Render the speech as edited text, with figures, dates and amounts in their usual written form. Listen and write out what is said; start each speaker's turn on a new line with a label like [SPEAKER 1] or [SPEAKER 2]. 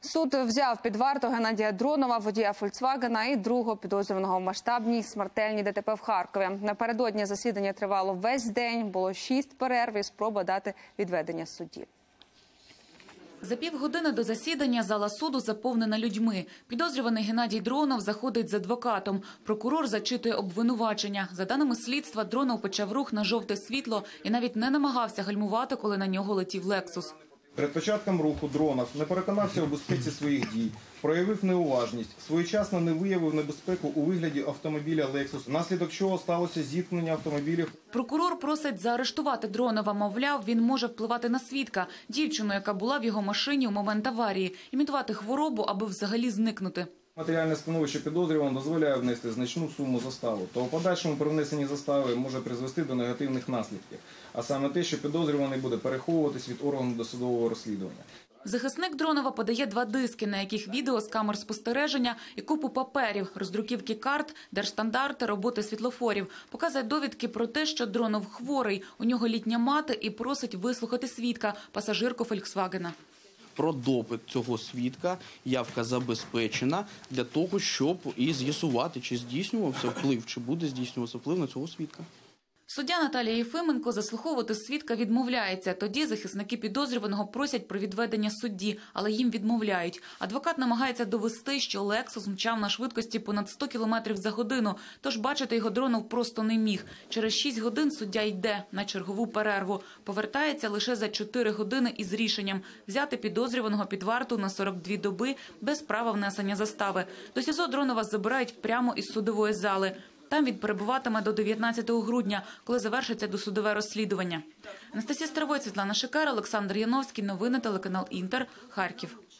[SPEAKER 1] Суд взяв під варту Геннадія Дронова, водія «Фольксвагена» і другого підозрюваного в масштабній смертельній ДТП в Харкові. Напередодні засідання тривало весь день, було 6 перерв і спроба дати відведення судді.
[SPEAKER 2] За півгодини до засідання зала суду заповнена людьми. Підозрюваний Геннадій Дронов заходить з адвокатом. Прокурор зачитує обвинувачення. За даними слідства, Дронов почав рух на жовте світло і навіть не намагався гальмувати, коли на нього летів «Лексус».
[SPEAKER 3] Перед початком руху Дронов не переконався у безпеці своїх дій, проявив неуважність, своєчасно не виявив небезпеку у вигляді автомобіля «Лексус», внаслідок чого сталося зіткнення автомобілів.
[SPEAKER 2] Прокурор просить заарештувати Дронова, мовляв, він може впливати на свідка, дівчину, яка була в його машині у момент аварії, імітувати хворобу, аби взагалі зникнути.
[SPEAKER 3] Матеріальне становище підозрюваного дозволяє внести значну суму заставу, то у подальшому при внесенні застави може призвести до негативних наслідків, а саме те, що підозрюваний буде переховуватись від органу досудового розслідування.
[SPEAKER 2] Захисник Дронова подає 2 диски, на яких відео з камер спостереження і купу паперів, роздруківки карт, держстандарти, роботи світлофорів. Показує довідки про те, що Дронов хворий, у нього літня мати і просить вислухати свідка, пасажирку «Фольксвагена».
[SPEAKER 4] Про допит цього свідка явка забезпечена для того, щоб і з'ясувати, чи здійснювався вплив, чи буде здійснюватися вплив на цього свідка.
[SPEAKER 2] Суддя Наталія Єфименко заслуховувати свідка відмовляється. Тоді захисники підозрюваного просять про відведення судді, але їм відмовляють. Адвокат намагається довести, що «Лексус» мчав на швидкості понад 100 км за годину, тож бачити його Дронов просто не міг. Через 6 годин суддя йде на чергову перерву. Повертається лише за 4 години із рішенням взяти підозрюваного під варту на 42 доби без права внесення застави. До СІЗО Дронова забирають прямо із судової зали. Там він перебуватиме до 19 грудня, коли завершиться досудове розслідування. Анастасія Старовой, Світлана Шикера, Олександр Яновський. Новини телеканал «Інтер», Харків.